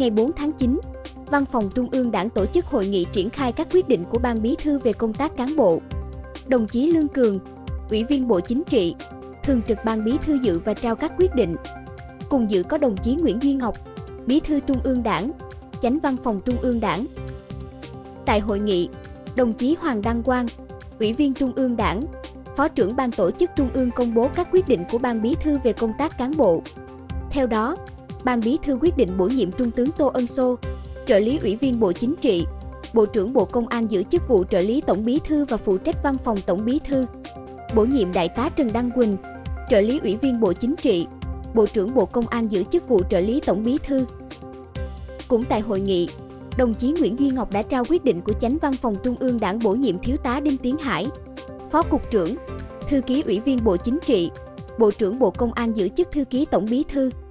Ngày 4 tháng 9, Văn phòng Trung ương Đảng tổ chức hội nghị triển khai các quyết định của Ban Bí thư về công tác cán bộ. Đồng chí Lương Cường, Ủy viên Bộ Chính trị, Thường trực Ban Bí thư dự và trao các quyết định. Cùng dự có đồng chí Nguyễn Duy Ngọc, Bí thư Trung ương Đảng, Chánh Văn phòng Trung ương Đảng. Tại hội nghị, đồng chí Hoàng Đăng Quang, Ủy viên Trung ương Đảng, Phó trưởng Ban tổ chức Trung ương công bố các quyết định của Ban Bí thư về công tác cán bộ. Theo đó, Ban Bí thư quyết định bổ nhiệm Trung tướng Tô Ân Sô, trợ lý Ủy viên Bộ Chính trị, Bộ trưởng Bộ Công an giữ chức vụ trợ lý Tổng Bí thư và phụ trách Văn phòng Tổng Bí thư. Bổ nhiệm Đại tá Trần Đăng Quỳnh, trợ lý Ủy viên Bộ Chính trị, Bộ trưởng Bộ Công an giữ chức vụ trợ lý Tổng Bí thư. Cũng tại hội nghị, đồng chí Nguyễn Duy Ngọc đã trao quyết định của Chánh Văn phòng Trung ương Đảng bổ nhiệm Thiếu tá Đinh Tiến Hải, Phó Cục trưởng, Thư ký Ủy viên Bộ Chính trị, Bộ trưởng Bộ Công an giữ chức Thư ký Tổng Bí thư.